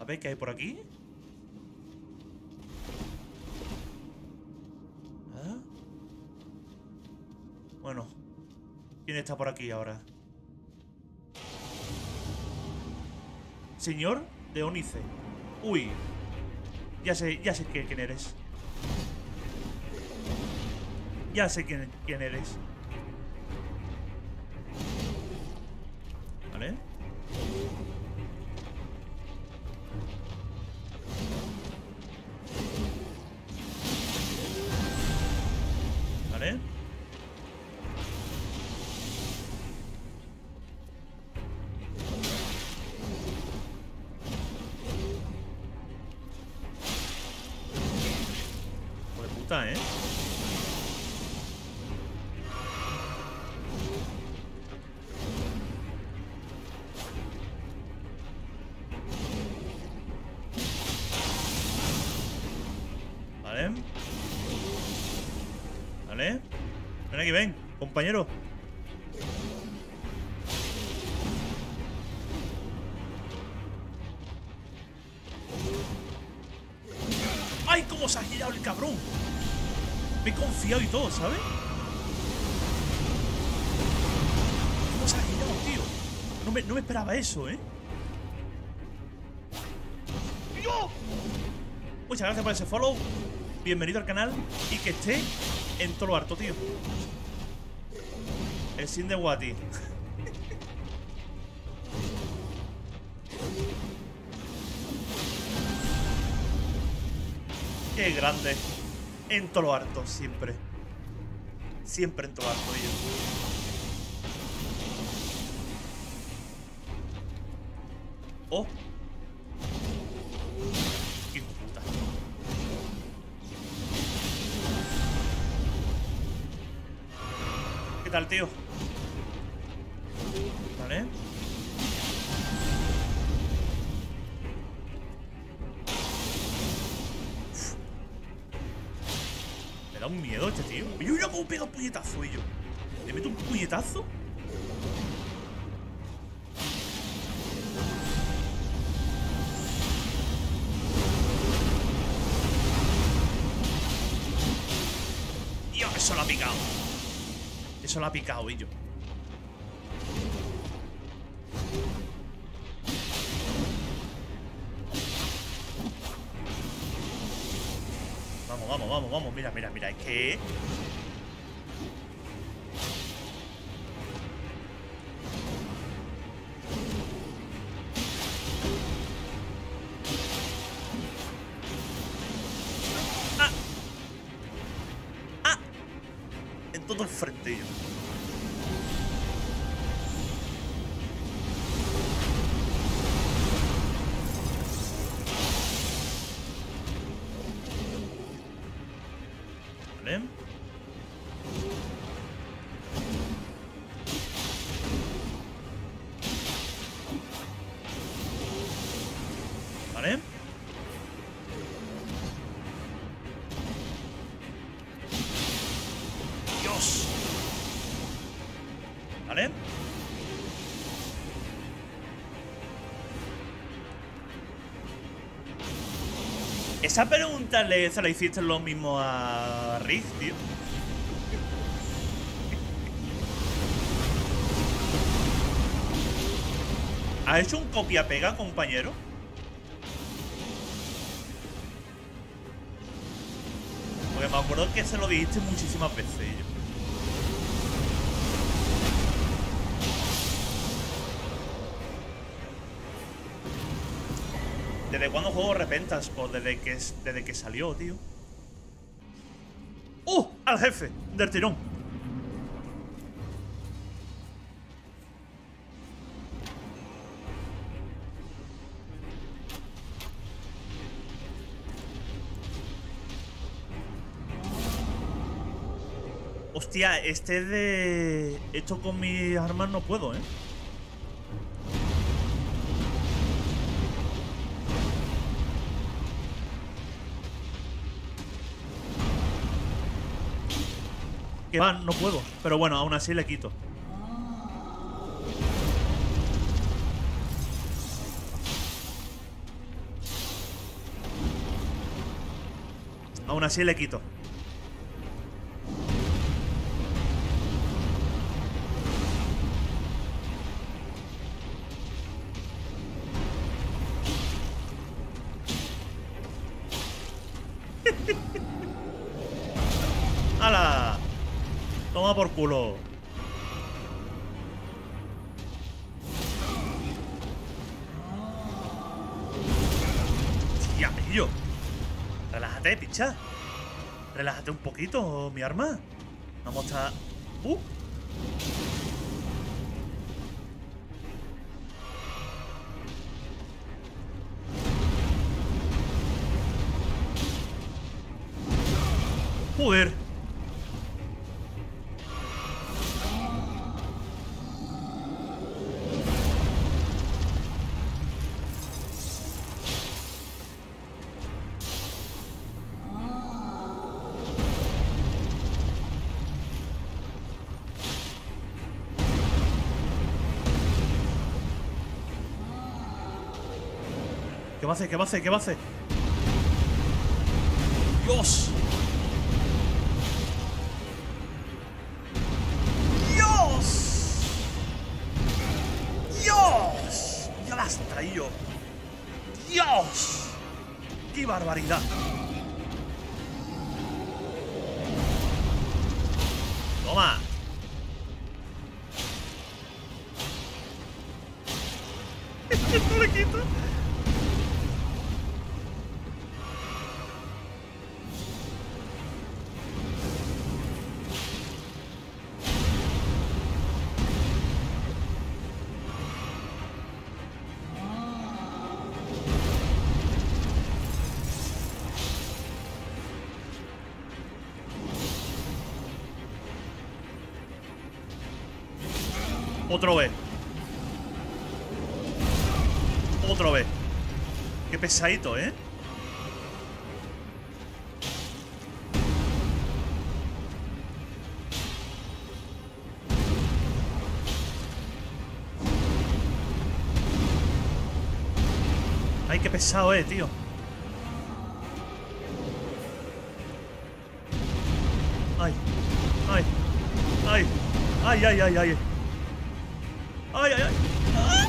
ver qué hay por aquí. ¿Ah? Bueno, ¿quién está por aquí ahora? Señor de Onice. Uy. Ya sé quién eres. Ya sé quién eres. ¿Vale? ¿Vale? Hijo de puta, ¿eh? Vale. Vale. Ven aquí, ven, compañero. ¡Ay, cómo se ha girado el cabrón! Me he confiado y todo, ¿sabes? ¿Cómo se ha girado, tío? No me esperaba eso, ¿eh? ¡Yo! Muchas gracias por ese follow. Bienvenido al canal. Y que esté en todo lo harto, tío. El sin de Wati. Qué grande. En todo lo harto, siempre. Siempre en todo lo harto, tío. Oh. Qué hijo de puta. ¿Qué tal, tío? Vale. Me da un miedo este tío. Yo como pego puñetazo y yo. ¿Le meto un puñetazo? Dios, eso lo ha picado. Eso lo ha picado y yo. Vamos. Mira. Es que... ¡Ah! En todo el frente, yo. Vale. Vale. Dios. Vale. Esa pregunta se la hiciste lo mismo a Rick, tío. ¿Has hecho un copia-pega, compañero? Porque me acuerdo que se lo dijiste muchísimas veces. ¿Desde cuándo juego Repentance? Pues desde que salió, tío. ¡Uh! Al jefe del tirón. Hostia, esto con mis armas no puedo, ¿eh? Que va, no puedo. Pero bueno, aún así le quito. Aún así le quito. ¡Hala! Toma por culo. Tía, pillo. Relájate, picha. Relájate un poquito, mi arma. Vamos a estar... Joder. ¿Qué va a hacer? ¿Qué va a hacer? ¿Qué va a hacer? ¡Dios! ¡Dios! ¡Dios! ¡Ya la has traído! ¡Dios! ¡Qué barbaridad! ¡Toma! No le quito. Otra vez. Otra vez. Qué pesadito, ¿eh? Ay, qué pesado, tío. Ay. Ay. Ay. Ay, ay, ay, ay. ¡Ay, ay, ay! ¡Ah!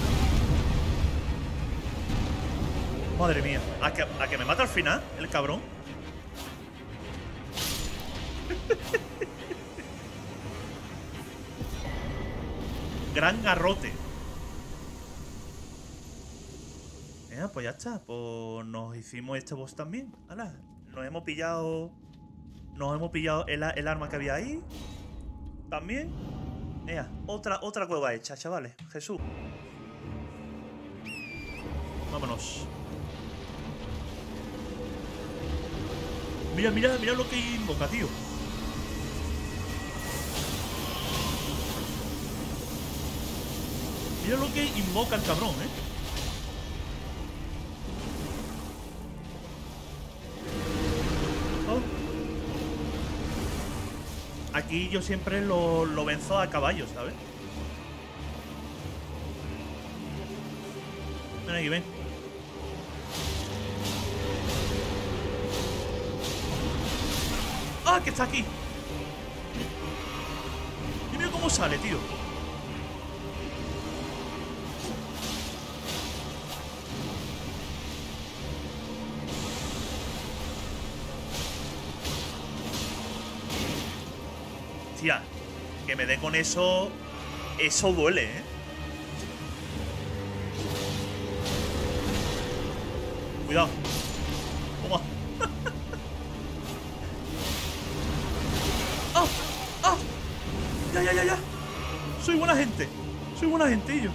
Madre mía. ¿A que me mata al final, el cabrón? Gran garrote. Pues ya está. Pues nos hicimos este boss también. ¡Hala! Nos hemos pillado el arma que había ahí. También. Otra cueva hecha, chavales. Jesús. Vámonos. Mira lo que invoca, tío. Mira lo que invoca el cabrón, Aquí yo siempre lo venzo a caballo, ¿sabes? Ven aquí, ven. ¡Ah, que está aquí! Y mira cómo sale, tío. Tía, que me dé con eso. Eso duele, Cuidado. Toma. ¡Ah! ¡Ah! Ya. Soy buena gente. Soy buena gentillo.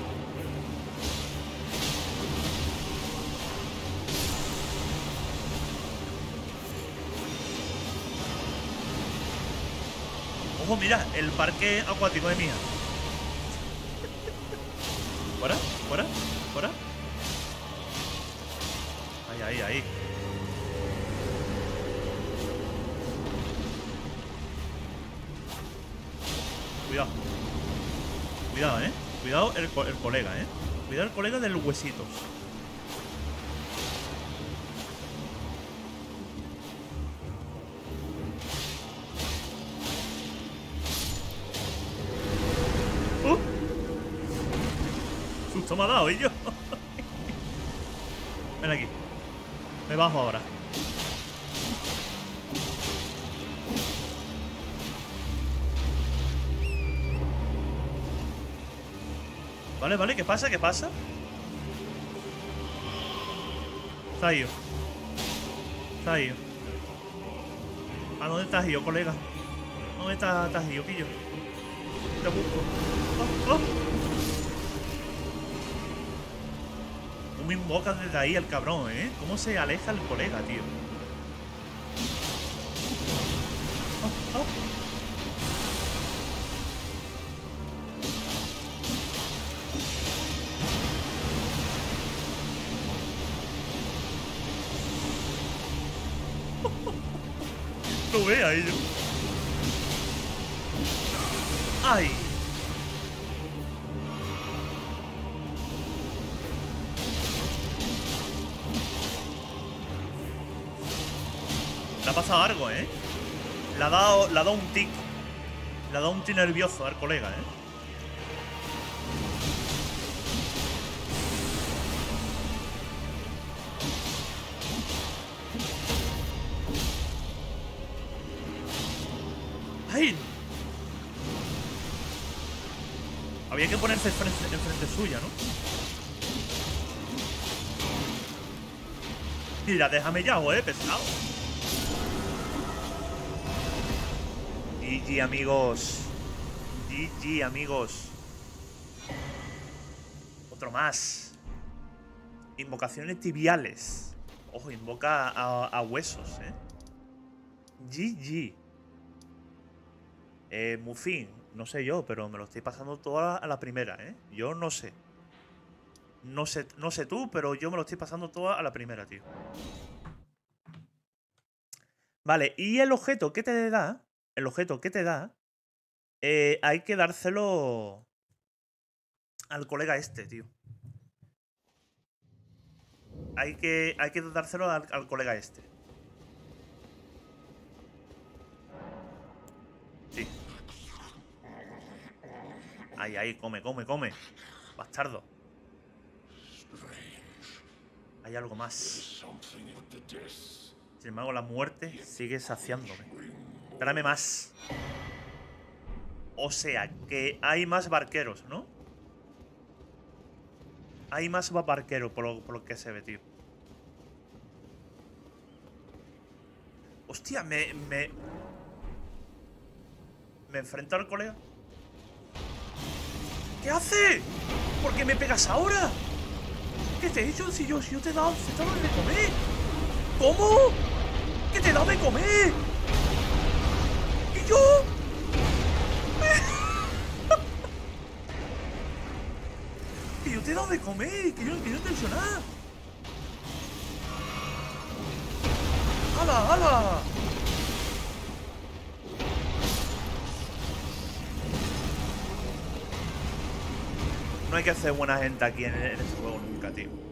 Ojo, mira, el parque acuático de mía. ¿Fuera? Ahí. Cuidado. Cuidado, Cuidado el colega, Cuidado el colega de los huesitos. Susto me ha dado, ¿y yo? Ven aquí. Me bajo ahora. Vale, vale, ¿qué pasa? ¿Qué pasa? Se ha ido. Se ha ido. ¿A dónde estás ido, colega? ¿Dónde estás ido, pillo? Te busco. ¡Oh, oh! ¿Cómo invoca desde ahí el cabrón, eh? ¿Cómo se aleja el colega, tío? ¡Oh, oh! Lo ve a ello. ¡Ay! Le ha pasado algo, ¿eh? Le ha dado un tic. Le ha dado un tic nervioso al colega, ¿eh? ¡Ay! Había que ponerse enfrente suya, ¿no? Mira, déjame ya, pesado. GG, amigos. GG, amigos. Otro más. Invocaciones tibiales. Ojo, invoca a huesos, GG. Muffin, no sé yo, pero me lo estoy pasando todo a la primera, Yo no sé. No sé tú, pero yo me lo estoy pasando todo a la primera, tío. Vale, y el objeto que te da... El objeto que te da... hay que dárselo... al colega este, tío. Hay que dárselo al colega este. Sí. Ahí, come. Bastardo. Hay algo más. Sin embargo, la muerte sigue saciándome. Tráeme más. O sea, que hay más barqueros, ¿no? Hay más barqueros por lo que se ve, tío. Hostia, me enfrento al colega. ¿Qué hace? ¿Por qué me pegas ahora? ¿Qué te he hecho? Si yo te he dado de comer. ¿Cómo? ¿Qué te he dado de comer? ¿Y yo? Que yo te he dado de comer, que yo no he hecho nada. ¡Hala, hala! No hay que hacer buena gente aquí en ese juego nunca, tío.